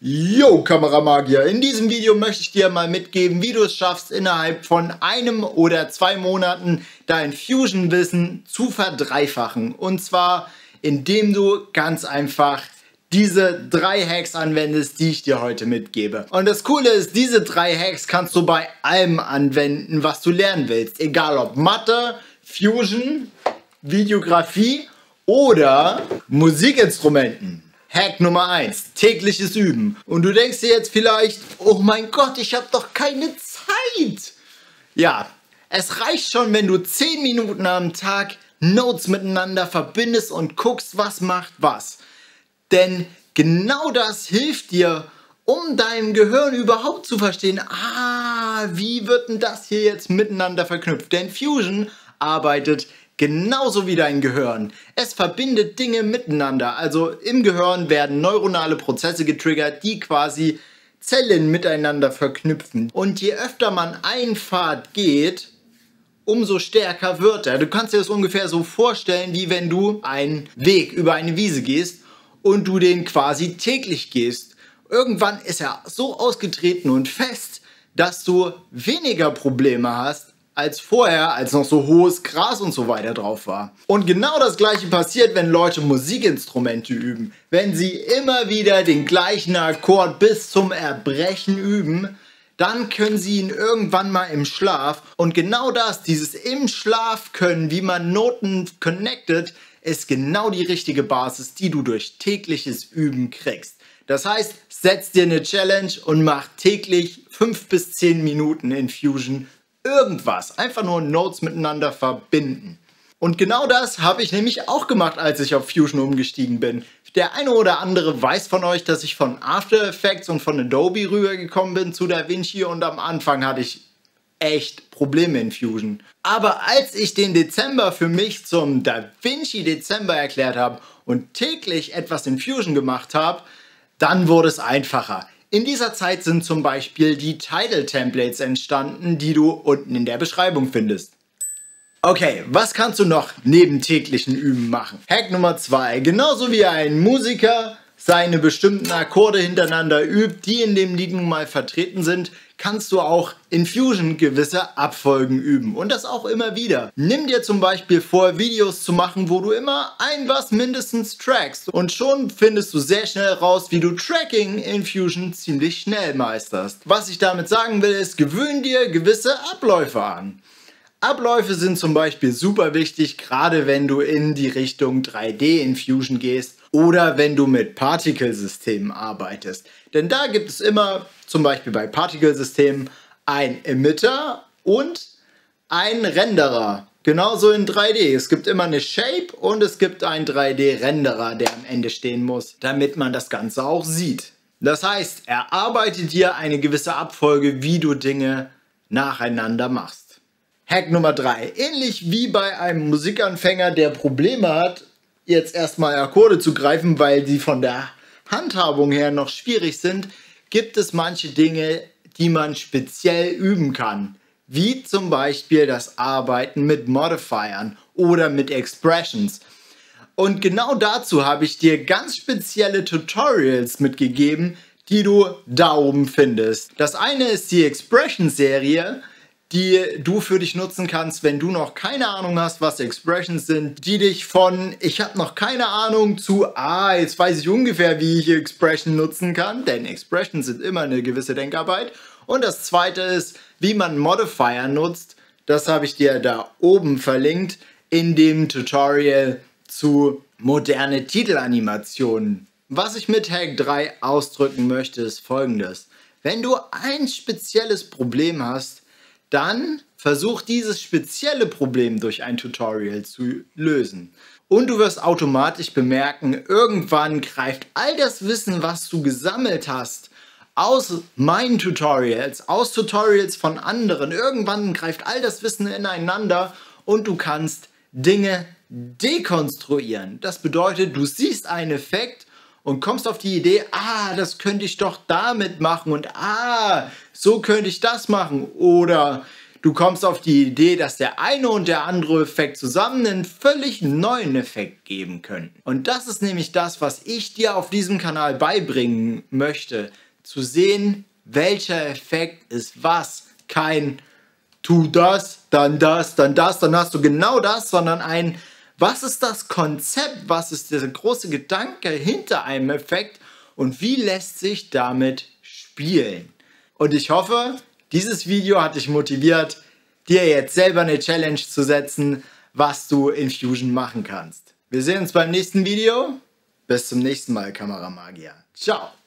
Yo, Kameramagier! In diesem Video möchte ich dir mal mitgeben, wie du es schaffst, innerhalb von 1 oder 2 Monaten dein Fusion-Wissen zu verdreifachen. Und zwar, indem du ganz einfach diese 3 Hacks anwendest, die ich dir heute mitgebe. Und das Coole ist, diese 3 Hacks kannst du bei allem anwenden, was du lernen willst. Egal ob Mathe, Fusion, Videografie oder Musikinstrumenten. Hack Nummer 1, tägliches Üben. Und du denkst dir jetzt vielleicht, oh mein Gott, ich habe doch keine Zeit. Ja, es reicht schon, wenn du 10 Minuten am Tag Notes miteinander verbindest und guckst, was macht was. Denn genau das hilft dir, um deinem Gehirn überhaupt zu verstehen, wie wird denn das hier jetzt miteinander verknüpft? Denn Fusion arbeitet genauso wie dein Gehirn. Es verbindet Dinge miteinander. Also im Gehirn werden neuronale Prozesse getriggert, die quasi Zellen miteinander verknüpfen. Und je öfter man einen Pfad geht, umso stärker wird er. Du kannst dir das ungefähr so vorstellen, wie wenn du einen Weg über eine Wiese gehst und du den quasi täglich gehst. Irgendwann ist er so ausgetreten und fest, dass du weniger Probleme hast, als vorher, als noch so hohes Gras und so weiter drauf war. Und genau das gleiche passiert, wenn Leute Musikinstrumente üben. Wenn sie immer wieder den gleichen Akkord bis zum Erbrechen üben, dann können sie ihn irgendwann mal im Schlaf. Und genau das, dieses im Schlaf können, wie man Noten connectet, ist genau die richtige Basis, die du durch tägliches Üben kriegst. Das heißt, setz dir eine Challenge und mach täglich 5 bis 10 Minuten in Fusion irgendwas. Einfach nur Notes miteinander verbinden. Und genau das habe ich nämlich auch gemacht, als ich auf Fusion umgestiegen bin. Der eine oder andere weiß von euch, dass ich von After Effects und von Adobe rübergekommen bin zu DaVinci und am Anfang hatte ich echt Probleme in Fusion. Aber als ich den Dezember für mich zum DaVinci Dezember erklärt habe und täglich etwas in Fusion gemacht habe, dann wurde es einfacher. In dieser Zeit sind zum Beispiel die Title-Templates entstanden, die du unten in der Beschreibung findest. Okay, was kannst du noch neben täglichen Üben machen? Hack Nummer 2. Genauso wie ein Musiker seine bestimmten Akkorde hintereinander übt, die in dem Lied nun mal vertreten sind, kannst du auch in Fusion gewisse Abfolgen üben. Und das auch immer wieder. Nimm dir zum Beispiel vor, Videos zu machen, wo du immer was mindestens trackst. Und schon findest du sehr schnell raus, wie du Tracking in Fusion ziemlich schnell meisterst. Was ich damit sagen will, ist, gewöhn dir gewisse Abläufe an. Abläufe sind zum Beispiel super wichtig, gerade wenn du in die Richtung 3D in Fusion gehst oder wenn du mit Partikelsystemen arbeitest. Denn da gibt es immer, zum Beispiel bei Partikelsystemen, ein Emitter und ein Renderer. Genauso in 3D. Es gibt immer eine Shape und es gibt einen 3D-Renderer, der am Ende stehen muss, damit man das Ganze auch sieht. Das heißt, erarbeite dir eine gewisse Abfolge, wie du Dinge nacheinander machst. Hack Nummer 3. Ähnlich wie bei einem Musikanfänger, der Probleme hat, jetzt erstmal Akkorde zu greifen, weil die von der Handhabung her noch schwierig sind, gibt es manche Dinge, die man speziell üben kann. Wie zum Beispiel das Arbeiten mit Modifiern oder mit Expressions. Und genau dazu habe ich dir ganz spezielle Tutorials mitgegeben, die du da oben findest. Das eine ist die Expressions-Serie, die du für dich nutzen kannst, wenn du noch keine Ahnung hast, was Expressions sind, die dich von ich habe noch keine Ahnung zu jetzt weiß ich ungefähr, wie ich Expression nutzen kann, denn Expressions sind immer eine gewisse Denkarbeit. Und das zweite ist, wie man Modifier nutzt. Das habe ich dir da oben verlinkt in dem Tutorial zu moderne Titelanimationen. Was ich mit Hack 3 ausdrücken möchte, ist folgendes. Wenn du ein spezielles Problem hast, dann versuch dieses spezielle Problem durch ein Tutorial zu lösen. Und du wirst automatisch bemerken, irgendwann greift all das Wissen, was du gesammelt hast, aus meinen Tutorials, aus Tutorials von anderen, irgendwann greift all das Wissen ineinander und du kannst Dinge dekonstruieren. Das bedeutet, du siehst einen Effekt und kommst auf die Idee, das könnte ich doch damit machen und so könnte ich das machen. Oder du kommst auf die Idee, dass der eine und der andere Effekt zusammen einen völlig neuen Effekt geben können. Und das ist nämlich das, was ich dir auf diesem Kanal beibringen möchte. Zu sehen, welcher Effekt ist was. Kein tu das, dann das, dann das, dann hast du genau das, sondern ein, was ist das Konzept, was ist der große Gedanke hinter einem Effekt und wie lässt sich damit spielen. Und ich hoffe, dieses Video hat dich motiviert, dir jetzt selber eine Challenge zu setzen, was du in Fusion machen kannst. Wir sehen uns beim nächsten Video. Bis zum nächsten Mal, Kameramagier. Ciao.